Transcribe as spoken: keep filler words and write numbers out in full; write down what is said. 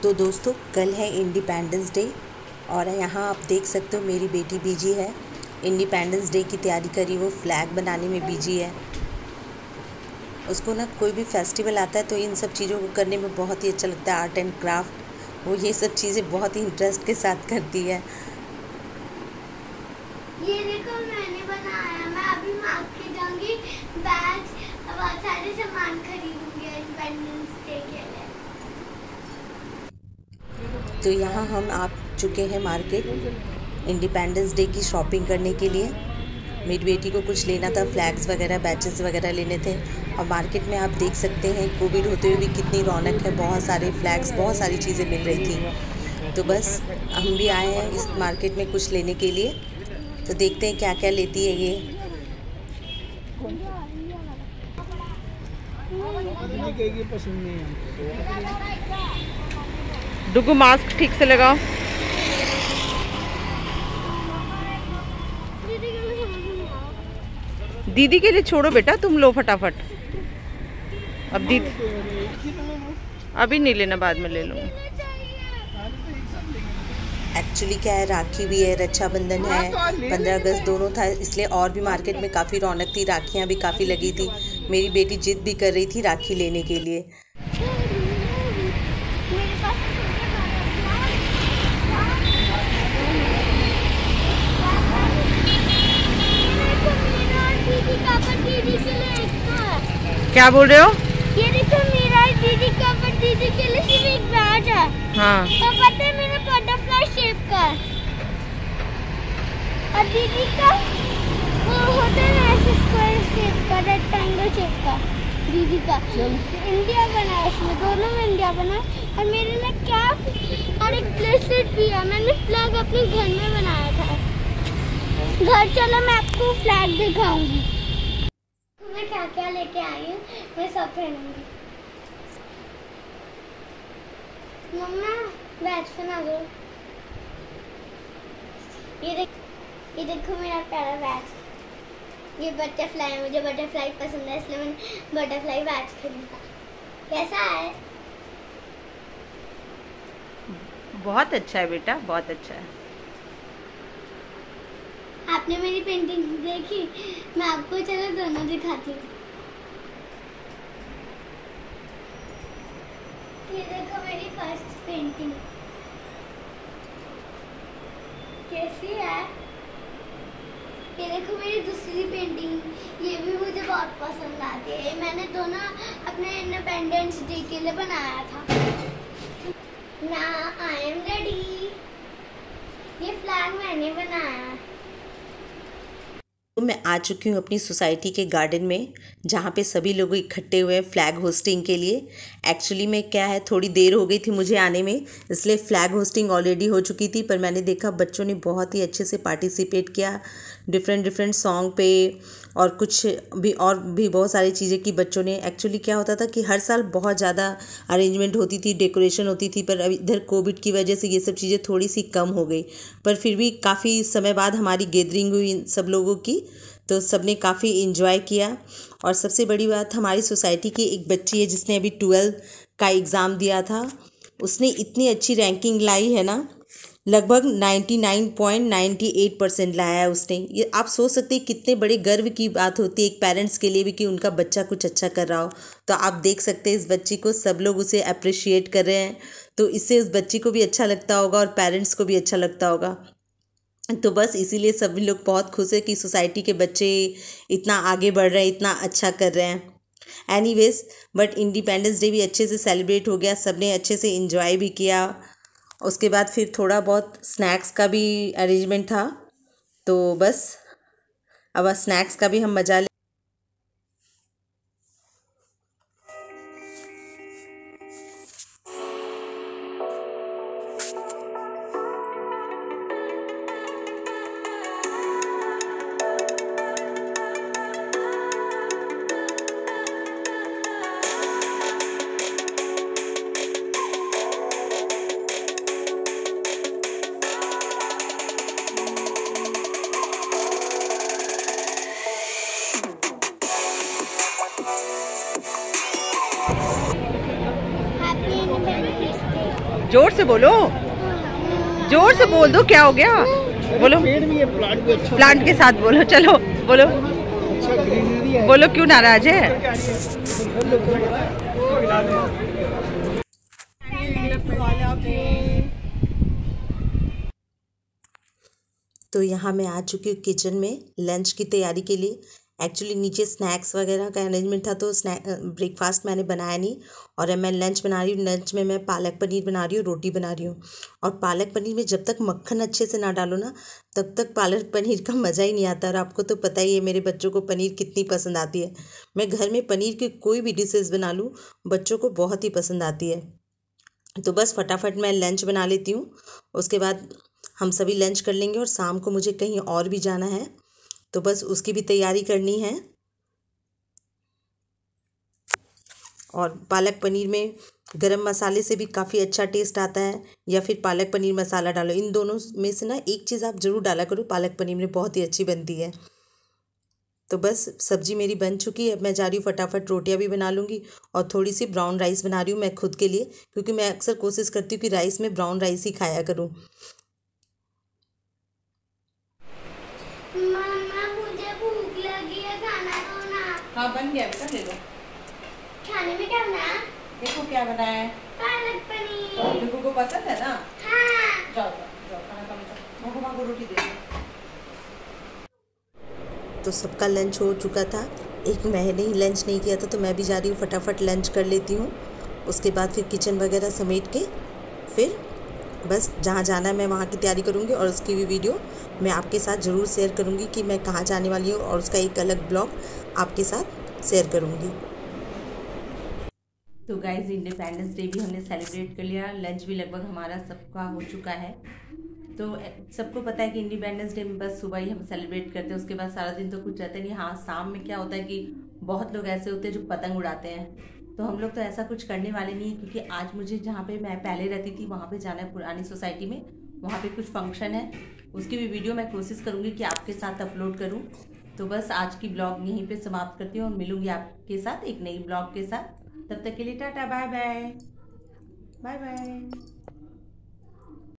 तो दोस्तों कल है इंडिपेंडेंस डे और यहाँ आप देख सकते हो मेरी बेटी बिजी है। इंडिपेंडेंस डे की तैयारी करी, वो फ्लैग बनाने में बिजी है। उसको ना कोई भी फेस्टिवल आता है तो इन सब चीज़ों को करने में बहुत ही अच्छा लगता है। आर्ट एंड क्राफ्ट, वो ये सब चीज़ें बहुत ही इंटरेस्ट के साथ करती है। ये देखो मैंने बनाया, मैं अभी मार्केट जाऊंगी, बैग बहुत सारे सामान खरीदूंगी इंडिपेंडेंस डे के लिए। तो यहाँ हम आ चुके हैं मार्केट इंडिपेंडेंस डे की शॉपिंग करने के लिए। मेरी बेटी को कुछ लेना था, फ्लैग्स वगैरह, बैचेस वगैरह लेने थे। और मार्केट में आप देख सकते हैं कोविड होते हुए भी कितनी रौनक है, बहुत सारे फ्लैग्स, बहुत सारी चीज़ें मिल रही थी। तो बस हम भी आए हैं इस मार्केट में कुछ लेने के लिए। तो देखते हैं क्या क्या लेती है ये। पसंद नहीं है। डुगू मास्क ठीक से लगाओ। दीदी के लिए छोड़ो बेटा, तुम लो फटाफट। अब दीदी अभी नहीं लेना, बाद में ले लूँगी। एक्चुअली क्या है, राखी भी है, रक्षाबंधन है, पंद्रह अगस्त दोनों था, इसलिए और भी मार्केट में काफ़ी रौनक थी। राखियाँ भी काफ़ी लगी थी। मेरी बेटी जिद भी कर रही थी राखी लेने के लिए। क्या बोल रहे हो? ये देखो मेरा दीदी का, पर दीदी के लिए सिर्फ एक बैग है। हाँ। और पता है मेरा बटरफ्लाई शेप का, और दीदी का वो होता है ऐसे स्क्वायर शेप का, रेक्टेंगल शेप का। दीदी का इंडिया बना है, इसमें दोनों में इंडिया बना है। और मेरे लिए कैप और एक ब्रेसलेट भी है। मैंने फ्लैग अपने घर में बनाया था। घर चलो मैं आपको फ्लैग दिखाऊंगी। मैं क्या क्या लेके आई हूँ, मैं सब पहनूंगी। मम्मा बैच बना दो। ये देख, ये देखो मेरा प्यारा बैच। ये बटरफ्लाई है, मुझे बटरफ्लाई पसंद है, इसलिए मैंने बटरफ्लाई बैच खरीदा। कैसा है? बहुत अच्छा है बेटा, बहुत अच्छा है। आपने मेरी पेंटिंग देखी? मैं आपको चलो दोनों दिखाती हूँ। ये देखो मेरी फर्स्ट पेंटिंग कैसी है। ये देखो मेरी दूसरी पेंटिंग, ये भी मुझे बहुत पसंद आती है। मैंने दोनों अपने इंडिपेंडेंस डे के लिए बनाया था। Now I am ready। ये फ्लैग मैंने बनाया है। तो मैं आ चुकी हूँ अपनी सोसाइटी के गार्डन में, जहाँ पे सभी लोग इकट्ठे हुए हैं फ्लैग होस्टिंग के लिए। एक्चुअली में क्या है, थोड़ी देर हो गई थी मुझे आने में, इसलिए फ़्लैग होस्टिंग ऑलरेडी हो चुकी थी। पर मैंने देखा बच्चों ने बहुत ही अच्छे से पार्टिसिपेट किया, डिफरेंट डिफरेंट सॉन्ग पे, और कुछ भी और भी बहुत सारी चीज़ें की बच्चों ने। एक्चुअली क्या होता था कि हर साल बहुत ज़्यादा अरेंजमेंट होती थी, डेकोरेशन होती थी, पर अब इधर कोविड की वजह से ये सब चीज़ें थोड़ी सी कम हो गई। पर फिर भी काफ़ी समय बाद हमारी गैदरिंग हुई सब लोगों की, तो सबने काफ़ी इन्जॉय किया। और सबसे बड़ी बात, हमारी सोसाइटी की एक बच्ची है जिसने अभी ट्वेल्थ का एग्ज़ाम दिया था, उसने इतनी अच्छी रैंकिंग लाई है ना, लगभग निन्यानवे पॉइंट नौ आठ परसेंट लाया है उसने। ये आप सोच सकते हैं कितने बड़े गर्व की बात होती है एक पेरेंट्स के लिए भी कि उनका बच्चा कुछ अच्छा कर रहा हो। तो आप देख सकते हैं इस बच्ची को सब लोग उसे अप्रिशिएट कर रहे हैं, तो इससे उस बच्ची को भी अच्छा लगता होगा और पेरेंट्स को भी अच्छा लगता होगा। तो बस इसीलिए सभी लोग बहुत खुश है कि सोसाइटी के बच्चे इतना आगे बढ़ रहे हैं, इतना अच्छा कर रहे हैं। एनीवेज, बट इंडिपेंडेंस डे भी अच्छे से सेलिब्रेट हो गया, सबने अच्छे से एंजॉय भी किया। उसके बाद फिर थोड़ा बहुत स्नैक्स का भी अरेंजमेंट था, तो बस अब स्नैक्स का भी हम मजा ले। जोर से बोलो, जोर से बोल दो, क्या हो गया बोलो। पेड़ भी है, प्लांट भी अच्छा, प्लांट के साथ बोलो, चलो बोलो, अच्छा ग्रीनरी है। बोलो क्यों नाराज है। तो यहाँ मैं आ चुकी हूँ किचन में लंच की तैयारी के लिए। एक्चुअली नीचे स्नैक्स वगैरह का अरेंजमेंट था, तो स्नैक ब्रेकफास्ट मैंने बनाया नहीं, और अब मैं लंच बना रही हूँ। लंच में मैं पालक पनीर बना रही हूँ, रोटी बना रही हूँ। और पालक पनीर में जब तक मक्खन अच्छे से ना डालो ना, तब तक पालक पनीर का मज़ा ही नहीं आता। और आपको तो पता ही है मेरे बच्चों को पनीर कितनी पसंद आती है। मैं घर में पनीर की कोई भी डिशेज़ बना लूँ, बच्चों को बहुत ही पसंद आती है। तो बस फटाफट मैं लंच बना लेती हूँ, उसके बाद हम सभी लंच कर लेंगे। और शाम को मुझे कहीं और भी जाना है, तो बस उसकी भी तैयारी करनी है। और पालक पनीर में गरम मसाले से भी काफ़ी अच्छा टेस्ट आता है, या फिर पालक पनीर मसाला डालो। इन दोनों में से ना एक चीज़ आप ज़रूर डाला करो, पालक पनीर में बहुत ही अच्छी बनती है। तो बस सब्जी मेरी बन चुकी है। अब मैं जा रही हूँ फटाफट रोटियां भी बना लूँगी, और थोड़ी सी ब्राउन राइस बना रही हूँ मैं खुद के लिए, क्योंकि मैं अक्सर कोशिश करती हूँ कि राइस में ब्राउन राइस ही खाया करूँ। मम्मा मुझे भूख लगी है, खाना दो ना। हाँ बन गया बेटा, ले लो। खाने में क्या बना? देखो क्या बनाया है। पालक पनीर। बिल्कुल को पसंद है ना। हाँ। जाओ जाओ जाओ, खाना खा लो, जाओ। माँ को रोटी दे दो। तो सबका लंच हो चुका था, एक मैंने ही लंच नहीं किया था, तो मैं भी जा रही हूँ फटाफट लंच कर लेती हूँ। उसके बाद फिर किचन वगैरह समेट के फिर बस जहाँ जाना है मैं वहाँ की तैयारी करूँगी, और उसकी भी वीडियो मैं आपके साथ ज़रूर शेयर करूँगी कि मैं कहाँ जाने वाली हूँ, और उसका एक अलग ब्लॉग आपके साथ शेयर करूँगी। तो गाइस इंडिपेंडेंस डे भी हमने सेलिब्रेट कर लिया, लंच भी लगभग हमारा सबका हो चुका है। तो सबको पता है कि इंडिपेंडेंस डे में बस सुबह ही हम सेलिब्रेट करते हैं, उसके बाद सारा दिन तो कुछ रहता नहीं। हाँ, शाम में क्या होता है कि बहुत लोग ऐसे होते हैं जो पतंग उड़ाते हैं, तो हम लोग तो ऐसा कुछ करने वाले नहीं है, क्योंकि आज मुझे जहाँ पे मैं पहले रहती थी वहाँ पे जाना है, पुरानी सोसाइटी में। वहाँ पे कुछ फंक्शन है, उसकी भी वीडियो मैं कोशिश करूँगी कि आपके साथ अपलोड करूँ। तो बस आज की ब्लॉग यहीं पे समाप्त करती हूँ, और मिलूँगी आपके साथ एक नई ब्लॉग के साथ। तब तक के लिए tata, bye bye, bye bye.